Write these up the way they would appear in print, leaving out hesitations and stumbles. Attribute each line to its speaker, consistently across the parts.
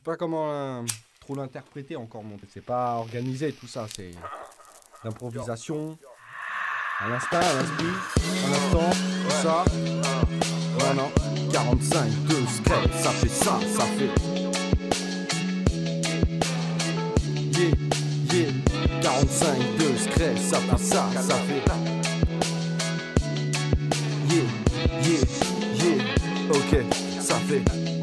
Speaker 1: pas comment trop l'interpréter encore, mon c'est pas organisé tout ça, c'est l'improvisation, à l'instinct, à l'inspire, à l'instant, tout ça. Voilà, 45, 2 scrap, ça fait ça, ça fait. Yeah, yeah, 45, 2 scrap, ça fait ça, ça fait. Yeah, yeah, yeah, ok, ça fait.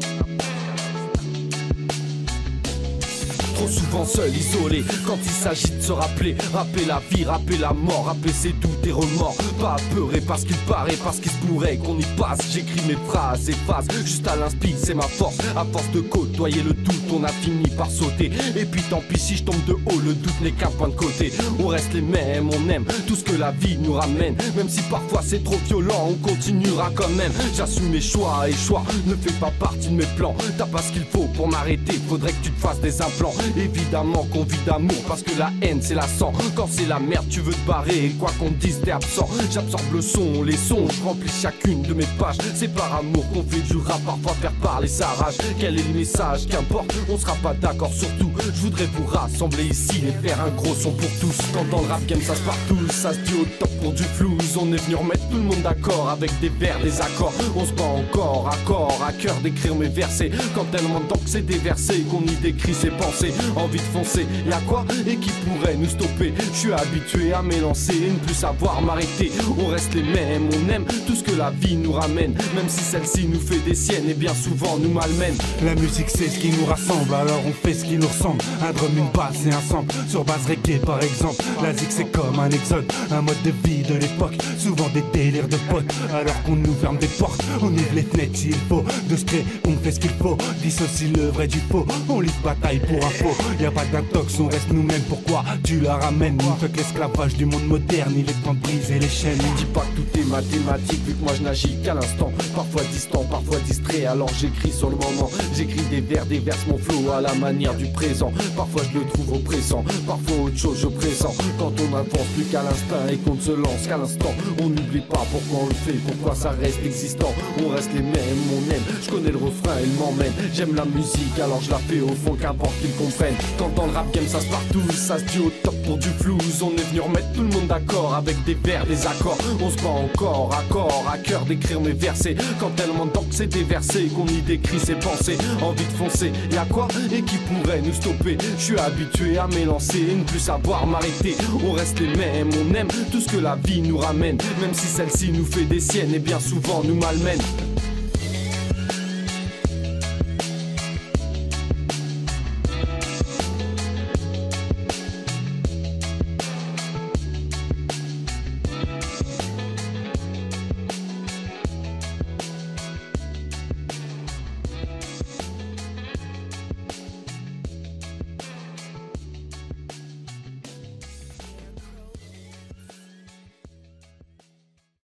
Speaker 1: Trop souvent seul, isolé, quand il s'agit de se rappeler. Rapper la vie, rapper la mort, rapper ses doutes et remords. Pas apeuré parce qu'il paraît, parce qu'il se pourrait qu'on y passe. J'écris mes phrases, efface, juste à l'inspi, c'est ma force. À force de côtoyer le doute, on a fini par sauter. Et puis tant pis si je tombe de haut, le doute n'est qu'un point de côté. On reste les mêmes, on aime tout ce que la vie nous ramène. Même si parfois c'est trop violent, on continuera quand même. J'assume mes choix et choix ne fait pas partie de mes plans. T'as pas ce qu'il faut pour m'arrêter, faudrait que tu te fasses des implants. Évidemment qu'on vit d'amour parce que la haine c'est la sang. Quand c'est la merde tu veux te barrer et quoi qu'on te dise t'es absent. J'absorbe le son, les sons, je remplis chacune de mes pages. C'est par amour qu'on fait du rap, parfois faire parler sa rage. Quel est le message, qu'importe, on sera pas d'accord sur tout. Je voudrais vous rassembler ici et faire un gros son pour tous. Quand dans le rap game ça se part tous, ça se dit au top pour du flouze. On est venu remettre tout le monde d'accord avec des vers, des accords. On se bat encore, à corps, à cœur d'écrire mes versets. Quand tellement de temps que c'est déversé, qu'on y décrit ses pensées. Envie de foncer, y'a quoi et qui pourrait nous stopper? Je suis habitué à m'élancer et ne plus savoir m'arrêter. On reste les mêmes, on aime tout ce que la vie nous ramène. Même si celle-ci nous fait des siennes et bien souvent nous malmène.
Speaker 2: La musique c'est ce qui nous rassemble, alors on fait ce qui nous ressemble. Un drum, une basse et un sample, sur base reggae par exemple. La zik c'est comme un exode, un mode de vie de l'époque. Souvent des délires de potes, alors qu'on nous ferme des portes. On ouvre les fenêtres s'il faut, de ce cré, on fait ce qu'il faut. Dissocie le vrai du faux, on livre bataille pour un faux. Y'a pas d'intox, on reste nous-mêmes, pourquoi tu la ramènes? Une fois que l'esclavage du monde moderne, il est temps de briser les chaînes.
Speaker 1: Dis pas que tout est mathématique, vu que moi je n'agis qu'à l'instant. Parfois distant, parfois distrait, alors j'écris sur le moment. J'écris des vers, déverse mon flow à la manière du présent. Parfois je le trouve oppressant, parfois autre chose je présente. Quand on avance plus qu'à l'instinct et qu'on ne se lance qu'à l'instant, on n'oublie pas pourquoi on le fait, pourquoi ça reste existant. On reste les mêmes, on aime, je connais le refrain, il m'emmène. J'aime la musique, alors je la fais au fond, qu'importe qu'ils comprennent. Quand dans le rap game ça se part tous, ça se dit au top pour du flouze. On est venu remettre tout le monde d'accord avec des vers, des accords. On se bat encore, à corps, à cœur d'écrire mes versets. Quand tellement de temps que c'est déversé, qu'on y décrit ses pensées. Envie de foncer, y'a quoi et qui pourrait nous stopper? Je suis habitué à m'élancer et ne plus savoir m'arrêter. On reste les mêmes, on aime tout ce que la vie nous ramène. Même si celle-ci nous fait des siennes et bien souvent nous malmène.